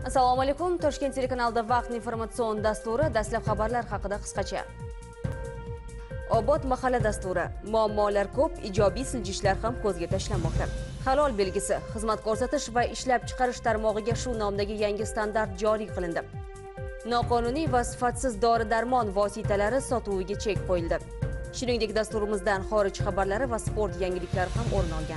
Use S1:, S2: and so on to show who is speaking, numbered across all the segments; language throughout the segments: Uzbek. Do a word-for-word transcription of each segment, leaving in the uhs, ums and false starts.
S1: Assalomu alaykum. Toshkent telekanalida vaqt informatsion dasturi, dastlab xabarlar haqida qisqacha. Obod mahalla dasturi. Muammolar ko'p, ijobiy siljishlar ham ko'zga tashlanmoqda. Halol belgisi, xizmat ko'rsatish va ishlab chiqarish tarmog'iga shu nomdagi yangi standart joriy qilindi. Noqonuniy va sifatsiz dori-darmon vositalari sotuviga chek qo'yildi. Shuningdek, dasturimizdan xorij xabarlari va sport yangiliklari ham o'rin olgan.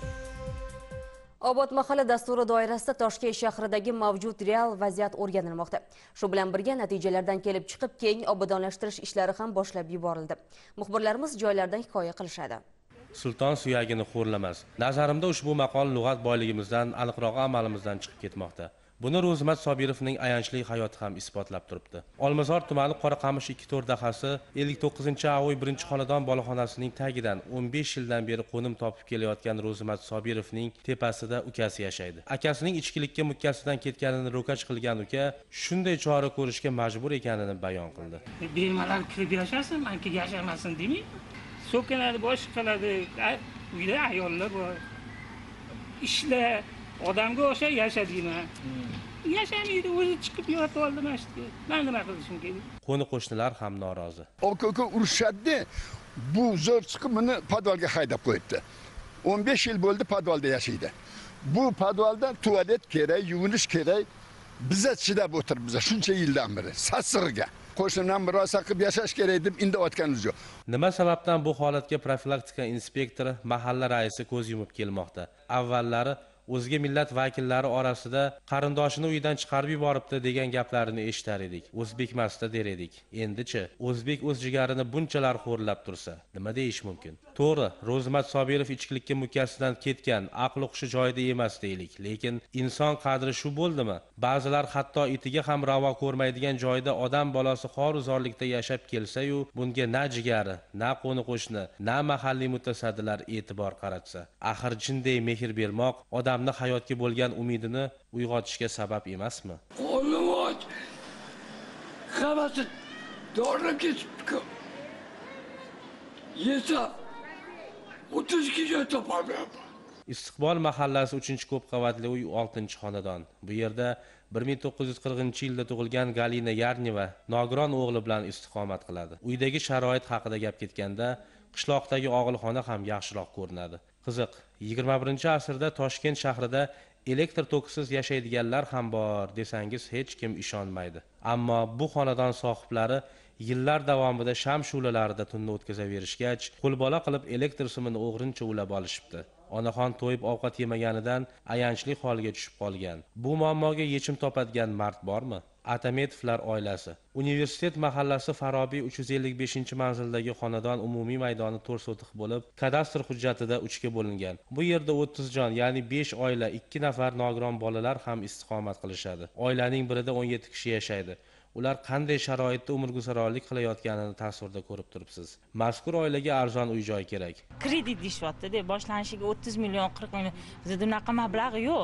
S1: Obod mahalla dasturi doirasida Toshkent shahridagi mavjud real vaziyat o'rganilmoqda. Shu bilan birga natijalardan kelib chiqib, keng obodonlashtirish ishlari ham boshlab yuborildi. Muxbirlarimiz joylardan hikoya qilishadi.
S2: Sulton suyagini xo'rlamas. Nazarimda ushbu maqol lug'at boyligimizdan, aniqroq amalimizdan chiqib ketmoqda. Buni Ro'zmat Sobirovning ayanchli hayoti ham isbotlab turibdi. Olmazor tumani Qoraqamish ikki to'rt dahasi ellik to'qqizinchi Avoy birinchi xonadon boloxonasining tagidan o'n besh yildan beri qo'nim topib kelayotgan Ro'zmat Sobirovning tepasida ukasi yashaydi. Akasining ichkilikka mukkasidan ketganini ro'kach qilgan uka shunday chora ko'rishga majbur ekanini bayon qildi.
S3: Bemalol kirib yashasin, manki yashamasin demay. So'kinadi, bosh qiladi, uyda ayollar bor. Ishlar odamga o'sha yashadingmi? Yashamaydi, o'zi chiqib yotib oldi masjidga. Men nima qilishim kerak?
S2: Qo'ni qo'shnilar ham norozi.
S4: Aka urushadi. Bu zo'r chiqib meni podvalga haydab qo'yibdi. o'n besh yil bo'ldi podvalda yashaydi. Bu podvalda tualet kerak, yuvinish kerak. Biza chidab o'tiribmiz shuncha yildan beri sasirga. Qo'shimdan biroz qilib yashash kerak deb endi o'tganimiz yo'q.
S2: Nima sababdan bu holatga profilaktika inspektori mahalla raisi ko'z yumib kelmoqda? Avvallari o'zga millat vakillari orasida qarindoshini uydan chiqarib yuboribdi degan gaplarini eshitar edik. O'zbekmasda der edik. Endi-chi, o'zbek o'z jigarini bunchalar xo'rlab tursa, nima deyish mumkin? To'g'ri, Ro'zmat Sobirov ichkilikka mukkasidan ketgan, aql hushi joyida emas deylik, lekin inson qadri shu bo'ldimi? Ba'zilar hatto itiga ham ravo ko'rmaydigan joyda odam bolasi xor-uzorlikda yashab kelsa-yu, bunga na jigari, na qo'ni qo'shni, na mahalliy mutasaddilar e'tibor qaratsa, axir jinday mehr bermoq odamni hayotga bo'lgan umidini uyg'otishga sabab emasmi?
S5: Qo'lvoch xavasi dori kesib yesa o'ttiz kishi topolmayapman.
S2: Istiqbol mahallasi uchinchi ko'p qavatli uy oltinchi xonadon. Bu yerda bir ming to'qqiz yuz qirqinchi yilda tug'ilgan Galina Yarneva nogiron o'g'li bilan istiqomat qiladi. Uydagi sharoit haqida gap ketganda, qishloqdagi og'ilxona ham yaxshiroq ko'rinadi. Qiziq, yigirma birinchi asrda Toshkent shahrida elektr tokisiz yashaydiganlar ham bor desangiz hech kim ishonmaydi. Ammo bu xonadon sohiblari yillar davomida sham shu'lalarida tunni o'tkazaverishgach, qo'lbola qilib elektr simini o'g'rincha ulab olishibdi. Onaxon to'yib ovqat yemaganidan ayanchli holga tushib qolgan. Bu muammoga yechim topadigan mard bormi? Atametovlar oilasi. Universitet mahallasi Farobiy uch yuz ellik beshinchi manzildagi xonadon umumiy maydoni to'rt sotix bo'lib, kadastr hujjatida uchga bo'lingan. Bu yerda o'ttiz jon, ya'ni besh oila, ikki nafar nogiron bolalar ham istiqomat qilishadi. Oilaning birida o'n yetti kishi yashaydi. Ular qanday sharoitda umrguzaronlik qilayotganini tasvirda ko'rib turibsiz. Mazkur oilaga arzon uy-joy kerak.
S6: Kredit deyapti-da, boshlanishiga o'ttiz million, qirq million. Bizda bunaqa mablag' yo'q.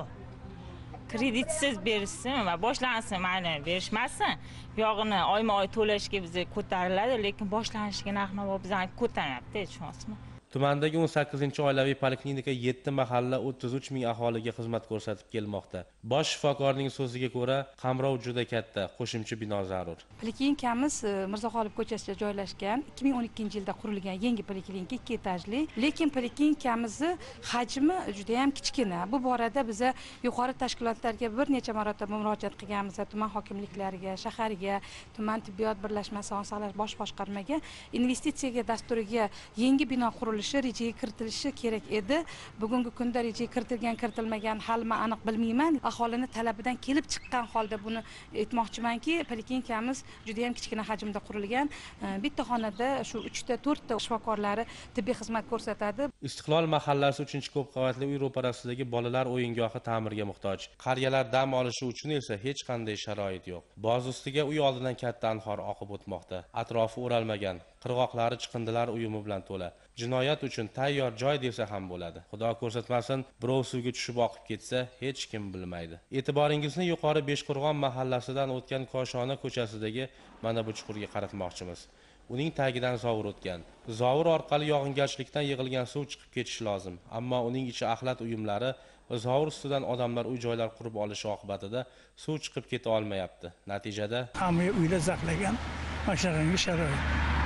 S6: Kreditsiz berishsin va boshlansin, mayli, berishmasin. Buyog'ini oyma-oy to'lashga bizga ko'tariladi, lekin boshlanishiga narx-navo bizga ko'taryapti, tushunasizmi?
S2: Tumandagi o'n sakkizinchi oilaviy poliklinika yetti mahalla o'ttiz uch ming aholiga xizmat ko'rsatib kelmoqda. Bosh shifokorning so'ziga ko'ra, qamrov juda katta, qo'shimcha bino zarur.
S7: Poliklinikamiz Mirzaxolib ko'chasida joylashgan, ikki ming o'n ikkinchi yilda qurilgan yangi poliklinika, ikki etajli, lekin poliklinikamizni hajmi juda ham kichkina. Bu borada biz yuqori tashkilotlarga bir necha marotaba murojaat qilganmiz, tuman hokimliklariga, shaharga, tuman tibbiyot birlashmasi sog'liqni saqlash bosh boshqarmaga investitsiyaga dasturiga yangi bino qurilishi rejaga kiritilishi kerak edi. Bugungi kunda rejaga kiritilgan, kiritilmagan halma aniq bilmayman. Aholini talabidan kelib chiqqan holda buni aytmoqchimanki, poliklinikamiz juda ham kichkina hajmda qurilgan. Bitta xonada shu uchta to'rtta shifokorlari tibbiy xizmat ko'rsatadi.
S2: Istiqlol mahallasi uchinchi ko'p qavatli uy ro'parasidagi bolalar o'yingohi ta'mirga muhtoj. Qariyalar dam olishi uchun esa hech qanday sharoit yo'q. Boz ustiga uy oldidan katta anhor oqib o'tmoqda. Atrofi o'ralmagan, qirg'oqlari chiqindilar uyumi bilan to'la. Jinoyat uchun tayyor joy desa ham bo'ladi. Xudo ko'rsatmasin, birov suvga tushib oqib ketsa, hech kim bilmaydi. E'tiboringizni yuqori Beshqo'rg'on mahallasidan o'tgan Koshona ko'chasidagi mana bu chuqurga qaratmoqchimiz. Uning tagidan zovur o'tgan. Zovur orqali yog'ingarchilikdan yig'ilgan suv chiqib ketishi lozim, ammo uning ichi axlat uyumlari Zovur ustidan odamlar uy joylar qurib olishi oqibatida suv chiqib keta olmayapti. Natijada
S8: hamma uyda zaxlagan mana shunaqangi sharoit.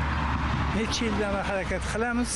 S8: Necha yildan harakat qilamiz,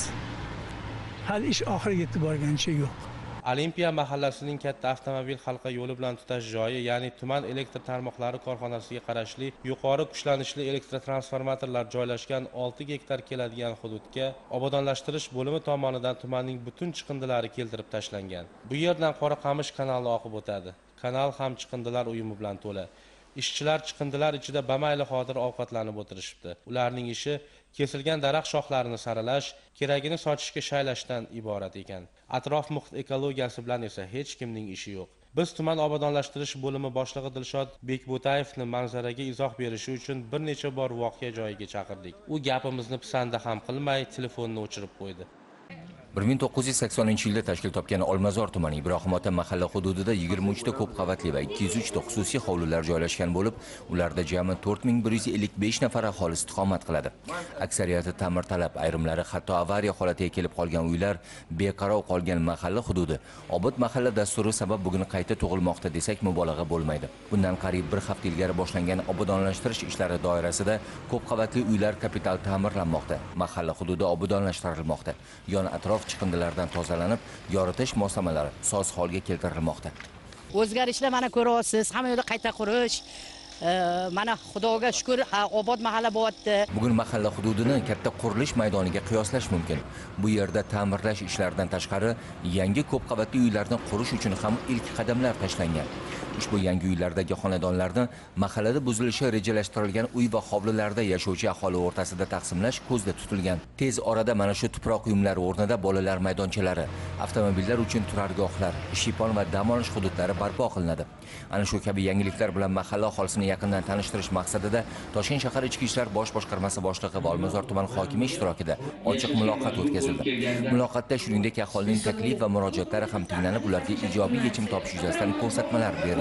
S8: hali ish oxiriga yetib borganicha yo'q.
S2: Olimpiya mahallasining katta avtomobil halqa yo'li bilan tutash joyi, ya'ni tuman elektr tarmoqlari korxonasiga qarashli yuqori kuchlanishli elektrotransformatorlar joylashgan olti gektar keladigan hududga obodonlashtirish bo'limi tomonidan tumanning butun chiqindilari keltirib tashlangan. Bu yerdan Qora Qamish kanali oqib o'tadi. Kanal ham chiqindilar uyumi bilan to'la. Ishchilar chiqindilar ichida bamayli xotir ovqatlanib o'tirishibdi. Ularning ishi kesilgan daraxt shoxlarini saralash, keragini sochishga shaylashdan iborat ekan. Atrof muhit ekologiyasi bilan esa hech kimning ishi yo'q. Biz tuman obodonlashtirish bo'limi boshlig'i Dilshod Bekbo'tayevni manzaraga izoh berishi uchun bir necha bor voqea joyiga chaqirdik. U gapimizni pisanda ham qilmay, telefonni o'chirib qo'ydi.
S9: bir ming to'qqiz yuz saksoninchi yilda tashkil topgan Olmazor tumani Ibrohimota mahalla hududida yigirma uch ta ko'p qavatli va ikki yuz uch ta xususiy hovlilar joylashgan bo'lib, ularda jami to'rt ming bir yuz ellik besh nafar aholi istiqomat qiladi. Aksariyati ta'mirtalab, ayrimlari hatto avariya holatiga kelib qolgan uylar, beqaror qolgan mahalla hududi. Obod mahalla dasturi sabab bugun qayta tug'ilmoqda desak mubolag'a bo'lmaydi. Bundan qariyb bir hafta ilgari boshlangan obodonlashtirish ishlari doirasida ko'p qavatli uylar kapital ta'mirlanmoqda. Mahalla hududi obodonlashtirilmoqda. Yon atrof chiqindilardan tozalanib, yoritish moslamalari soz holga keltirilmoqda.
S10: O'zgarishlar mana ko'ryapsiz, hamma yo'lda qayta qurish. Mana Xudoga shukr, obod mahalla bo'lyapti.
S9: Bugun mahalla hududini katta qurilish maydoniga qiyoslash mumkin. Bu yerda ta'mirlash ishlaridan tashqari yangi ko'p qavatli uylarni qurish uchun ham ilk qadamlar tashlangan. Ushbu yangi uylardagi xonadonlarni mahallada buzilishi rejalashtirilgan uy va hovlilarda yashovchi aholi o'rtasida taqsimlash ko'zda tutilgan. Tez orada mana shu tuproq uyumlari o'rnida bolalar maydonchalari, avtomobillar uchun turargohlar, shiypon va dam olish hududlari barpo qilinadi. Ana shu kabi yangiliklar bilan mahalla aholisini yaqindan tanishtirish maqsadida Toshkent shahar ichki ishlar bosh boshqarmasi boshlig'i va Olmazor tuman hokimi ishtirokida ochiq muloqot o'tkazildi. Muloqotda shuningdek aholining taklif va murojaatlari ham tinglanib, ularga ijobiy yechim topish yuzasidan ko'rsatmalar berildi.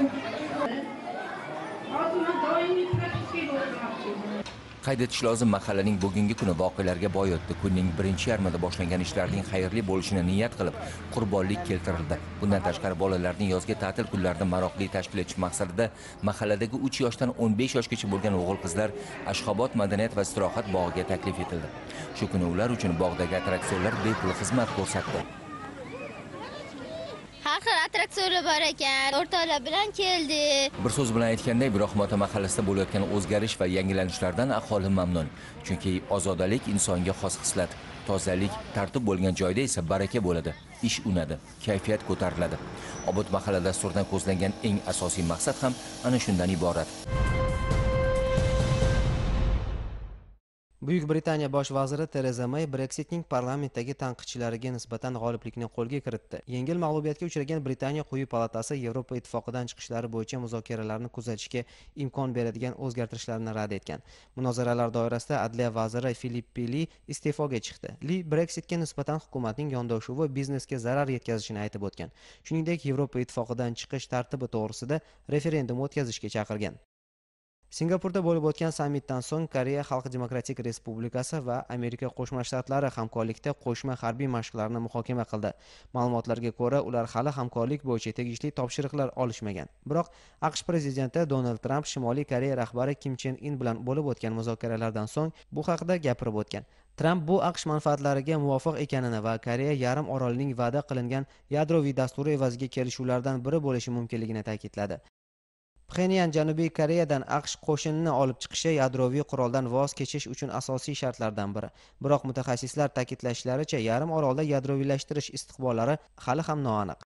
S9: Qayd etish lozim, mahallaning bugungi kuni voqealarga boy o'tdi. Kunning birinchi yarmida boshlangan ishlarning xayrli bo'lishini niyat qilib, qurbonlik keltirildi. Bundan tashqari bolalarning yozgi ta'til kunlarini maroqli tashkil etish maqsadida mahalladagi uch yoshdan o'n besh yoshgacha bo'lgan o'g'il-qizlar Ashxobod madaniyat va istirohat bog'iga taklif etildi. Shu kuni ular uchun bog'dagi attraksionlar bepul xizmat ko'rsatdi.
S11: Har xil attraksionlar bor ekan, o'rtoqlar bilan keldi.
S9: Bir so'z bilan aytganda, Ibrohimota mahallasida bo'layotgan o'zgarish va yangilanishlardan aholi mamnun. Chunki ozodalik insonga xos xislat. Tozalik, tartib bo'lgan joyda esa baraka bo'ladi. Ish unadi, kayfiyat ko'tariladi. Obod mahalla dasturidan ko'zlangan eng asosiy maqsad ham ana shundan iborat.
S12: Buyuk Britaniya bosh vaziri Tereza May Brexitning parlamentdagi tanqidchilariga nisbatan g'oliblikni qo'lga kiritdi. Yengil mag'lubiyatga uchragan Britaniya quyi palatasi Yevropa ittifoqidan chiqishlari bo'yicha muzokaralarni kuzatishga imkon beradigan o'zgartirishlarni rad etgan. Munozaralar doirasida adliya vaziri Philippi Li iste'foga chiqdi. Li Brexitga nisbatan hukumatning yondoshuvi biznesga zarar yetkazishini aytib o'tgan. Shuningdek, Yevropa ittifoqidan chiqish tartibi to'g'risida referendum o'tkazishga chaqirgan. Singapurda bo'lib o'tgan sammitdan so'ng Koreya Xalq Demokratik Respublikasi va Amerika Qo'shma Shtatlari hamkorlikda qo'shma harbiy mashqlarni muhokama qildi. Ma'lumotlarga ko'ra, ular hali hamkorlik bo'yicha tegishli topshiriqlar olishmagan. Biroq AQSh prezidenti Donald Trump Shimoliy Koreya rahbari Kim Chen In bilan bo'lib o'tgan muzokaralardan so'ng bu haqida gapirib o'tgan. Tramp bu AQSh manfaatlariga muvofiq ekanini va Koreya yarim orolining va'da qilingan yadroviy dasturi evaziga kelishuvlardan biri bo'lishi mumkinligini ta'kidladi. Pxenyan Janubiy Koreyadan AQSh qo'shinini olib chiqishi yadroviy quroldan voz kechish uchun asosiy shartlardan biri. Biroq mutaxassislar ta'kidlashlaricha, yarim orolda yadroviylashtirish istiqbollari hali ham noaniq.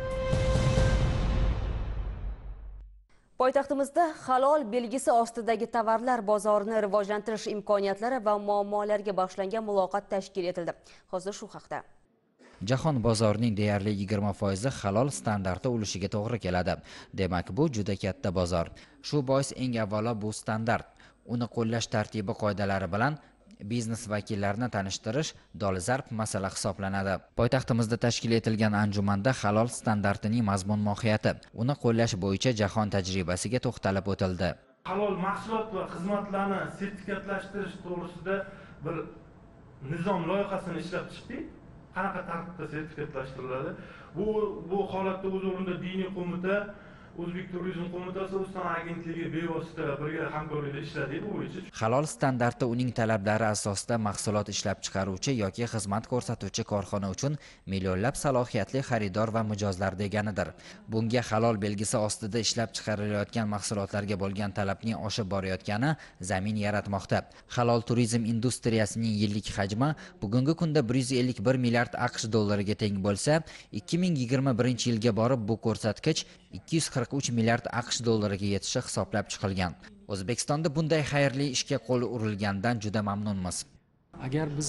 S1: Poytaxtimizda halol belgisi ostidagi tovarlar bozorini rivojlantirish imkoniyatlari va muammolarga bag'ishlangan muloqot tashkil etildi. Hozir shu haqda.
S13: Jahon bozorining deyarli yigirma foizi halol standarti ulushiga to'g'ri keladi. Demak, bu juda katta bozor. Shu bois eng avvalo bu standart, uni qo'llash tartibi qoidalari bilan biznes vakillarini tanishtirish dolzarb masala hisoblanadi. Poytaxtimizda tashkil etilgan anjumanda halol standartining mazmun mohiyati, uni qo'llash bo'yicha jahon tajribasiga to'xtalib o'tildi.
S14: Halol mahsulot va xizmatlarni sertifikatlashtirish to'g'risida bir nizom loyihasini ishlab chiqdik. Qanaqa tartibda sertifikatlashtiriladi? bu bu holatda o'z o'rnida diniy qo'mita, O'zbek turizm qo'mitasi, O'zbekiston agentligi bevosita birga hamkorlikda ishlaydi bu bo'yicha.
S13: Halol standarti uning talablari asosida mahsulot ishlab chiqaruvchi yoki xizmat ko'rsatuvchi korxona uchun millionlab salohiyatli xaridor va mijozlar deganidir. Bunga halol belgisi ostida ishlab chiqarilayotgan mahsulotlarga bo'lgan talabning oshib borayotgani zamin yaratmoqda. Halol turizm industriyasining yillik hajmi bugungi kunda bir yuz ellik bir milliard AQSh dollariga teng bo'lsa, ikki ming yigirma birinchi yilga borib bu ko'rsatkich ikki yuz qirq uch milliard AQSh dollariga yetishi hisoblab chiqilgan. O'zbekistonda bunday xayrli ishga qo'l urilgandan juda mamnunmiz.
S15: Agar biz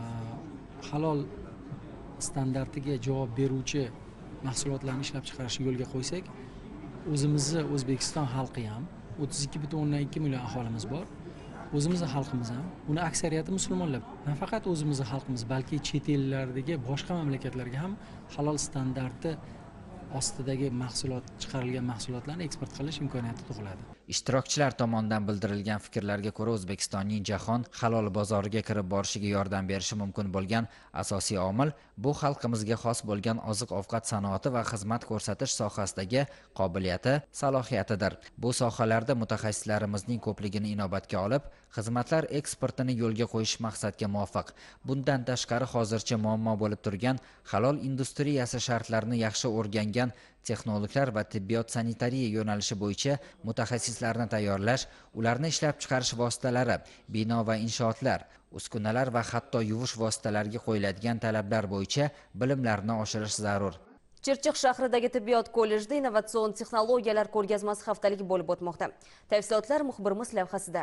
S15: halol standartiga javob beruvchi mahsulotlarni ishlab chiqarishni yo'lga qo'ysak, o'zimizni O'zbekiston xalqi ham o'ttiz ikki butun o'ndan ikki million aholimiz bor. O'zimizni xalqimiz ham, uni aksariyati musulmonlar. Nafaqat o'zimizni xalqimiz, balki chet ellardagi boshqa mamlakatlarga ham halol standarti ostidagi mahsulot chiqarilgan mahsulotlarni eksport qilish imkoniyati tug'iladi.
S13: Ishtirokchilar tomonidan bildirilgan fikrlarga ko'ra, O'zbekistonning jahon halol bozoriga kirib borishiga yordam berishi mumkin bo'lgan asosiy omil bu xalqimizga xos bo'lgan oziq-ovqat sanoati va xizmat ko'rsatish sohasidagi qobiliyati, salohiyatidir. Bu sohalarda mutaxassislarimizning ko'pligini inobatga olib, xizmatlar eksportini yo'lga qo'yish maqsadga muvofiq. Bundan tashqari hozircha muammo bo'lib turgan halol industriyasi shartlarini yaxshi o'rgangan texnologlar va tibbiyot sanitariya yo'nalishi bo'yicha mutaxassislarni tayyorlash, ularni ishlab chiqarish vositalari, bino va inshootlar, uskunalar va hatto yuvish vositalariga qo'yiladigan talablar bo'yicha bilimlarni oshirish zarur.
S1: Chirchiq shahridagi tibbiyot kollejida innovatsion texnologiyalar ko'rgazmasi haftaligi bo'lib o'tmoqda. Tafsilotlar muxbirimiz lavhasida.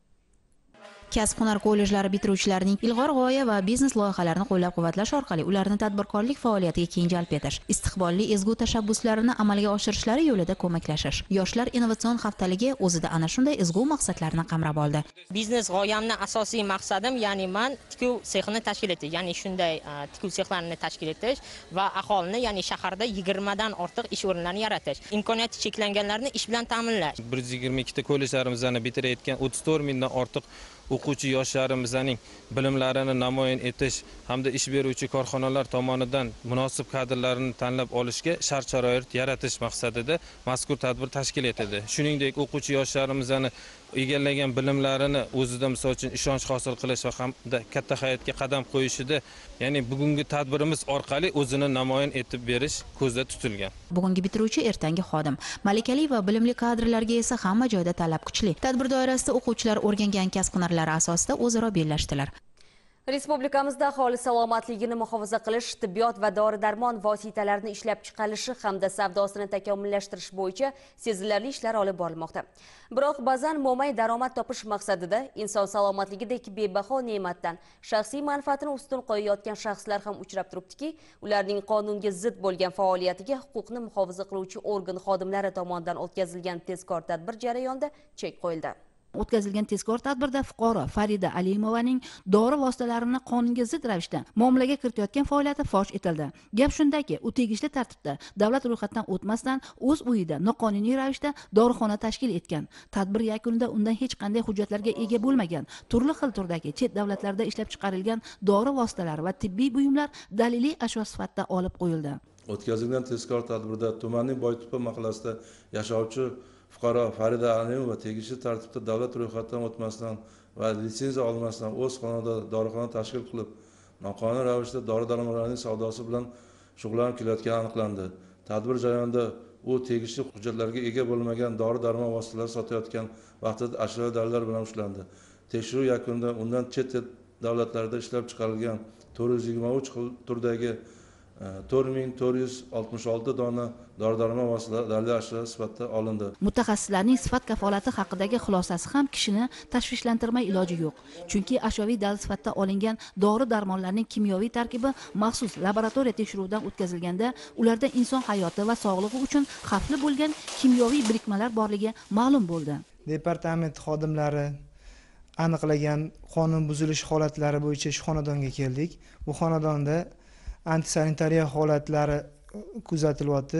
S16: Kasb-hunar kollejlari bitiruvchilarining ilg'or g'oya va biznes loyihalarini qo'llab-quvvatlash orqali ularni tadbirkorlik faoliyatiga keng jalb etish, istiqbolli ezgu tashabbuslarini amalga oshirishlari yo'lida ko'maklashish. Yoshlar innovatsion haftaligi o'zida ana shunday ezgu maqsadlarni qamrab oldi.
S17: Biznes g'oyamni asosiy maqsadim, ya'ni men tikuv sexini tashkil etish, ya'ni shunday tikuv sexlarini tashkil etish va aholini, ya'ni shaharda yigirma dan ortiq ish o'rinlarini yaratish, imkoniyati cheklanganlarni ish bilan ta'minlash.
S18: bir yuz yigirma ikkita kollejlarimizni bitirayotgan o'ttiz to'rt mingdan ortiq o'quvchi yoshlarimizning bilimlarini namoyon etish hamda ish beruvchi korxonalar tomonidan munosib kadrlarni tanlab olishga shart-sharoit yaratish maqsadida mazkur tadbir tashkil etildi. Shuningdek, o'quvchi yoshlarimizni egallagan bilimlarini o'zida misol uchun ishonch hosil qilish va hamda katta hayotga qadam qo'yishida, ya'ni bugungi tadbirimiz orqali o'zini namoyon etib berish ko'zda tutilgan.
S16: Bugungi bitiruvchi ertangi xodim. Malakali va bilimli kadrlarga esa hamma joyda talab kuchli. Tadbir doirasida o'quvchilar o'rgangan kasb-hunarlari asosida o'zaro bellashdilar.
S1: Respublikamizda aholi salomatligini muhofaza qilish, tibbiyot va dori-darmon vositalarini ishlab chiqarishi hamda savdosini takomillashtirish bo'yicha sezilarli ishlar olib borilmoqda. Biroq ba'zan mo'may daromad topish maqsadida inson salomatligidek bebaho ne'matdan shaxsiy manfaatini ustun qo'yayotgan shaxslar ham uchrab turibdiki, ularning qonunga zid bo'lgan faoliyatiga huquqni muhofaza qiluvchi organ xodimlari tomonidan o'tkazilgan tezkor tadbir jarayonida chek qo'yildi.
S19: O'tkazilgan tezkor tadbirda fuqaro Farida Alimovaning dori vositalarini qonunga zid ravishda muomalaga kiritayotgan faoliyati fosh etildi. Gap shundaki, u tegishli tartibda davlat ro'yxatidan o'tmasdan o'z uyida noqonuniy ravishda dorixona tashkil etgan. Tadbir yakunida undan hech qanday hujjatlarga ega bo'lmagan, turli xil turdagi chet davlatlarda ishlab chiqarilgan dori vositalari va tibbiy buyumlar daliliy ashyo sifatida olib qo'yildi.
S20: O'tkazilgan tezkor tadbirda tumanning Boytepa mahallasida yashovchi fuqaro Farida Alimova tegishli tartibda davlat ro'yxatidan o'tmasdan va litsenziya olmasdan o'z xonada dorixona tashkil qilib, noqonuniy ravishda dori-darmonlarning savdosi bilan shug'ullanib kelayotgani aniqlandi. Tadbir jarayonida u tegishli hujjatlarga ega bo'lmagan dori-darmon vositalari sotayotgan vaqtida ashyoviy dalillar bilan ushlandi. Tekshiruv yakunida undan chet davlatlarda ishlab chiqarilgan to'rt yuz yigirma uch xil turdagi to'rt ming to'rt yuz oltmish olti dona dori-darmon vositalari daliliy ashyo sifatida olindi.
S19: Mutaxassislarning sifat kafolati haqidagi xulosasi ham kishini tashvishlantirmay iloji yo'q. Chunki ashyoviy dalil sifatida olingan dori-darmonlarning kimyoviy tarkibi maxsus laboratoriya tekshiruvidan o'tkazilganda ularda inson hayoti va sog'lig'i uchun xavfli bo'lgan kimyoviy birikmalar borligi ma'lum bo'ldi.
S21: Departament xodimlari aniqlagan qonun buzilish holatlari bo'yicha shu xonadonga keldik. Bu xonadonda antisanitariya holatlari kuzatilyapti.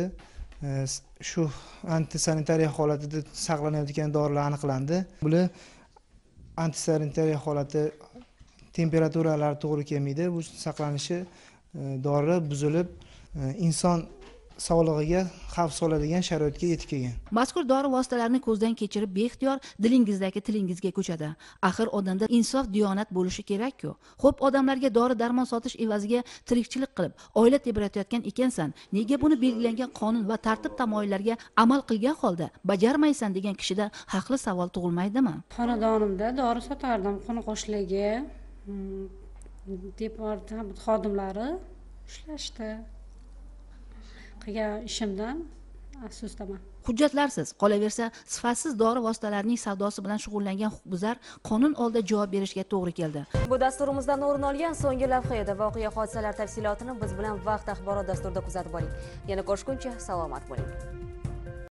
S21: Shu antisanitariya holatida saqlanayotgan dorilar aniqlandi. Bular antisanitariya holati temperaturalari to'g'ri kelmaydi. Bu saqlanishi dori buzilib inson sog'lig'iga xavf soladigan sharoitga yetib kelgan.
S19: Mazkur dori vositalarini ko'zdan kechirib beixtiyor dilingizdagi tilingizga ko'chadi. Axir odamda insof, diyonat bo'lishi kerak-ku. Xo'p, odamlarga dori darmon sotish evaziga tirikchilik qilib, oila tebratayotgan ekansan, nega buni belgilangan qonun va tartib tamoyillarga amal qilgan holda bajarmaysan degan kishida haqli savol tug'ilmaydimi?
S3: Xonadonimda dori sotardim, qo'ni-qo'shnilarga, departament xodimlari ishlashdi. qilgan ishimdan afsusdaman.
S19: Hujjatlarsiz, qolaversa sifatsiz dori vositalarining savdosi bilan shug'ullangan huquqbuzar qonun oldida javob berishga to'g'ri keldi.
S1: Bu dasturimizdan o'rin olgan so'nggi lavha edi. Voqea hodisalar tafsilotini biz bilan Vaqt axborot dasturida kuzatib boring. Yana ko'rishguncha salomat bo'ling.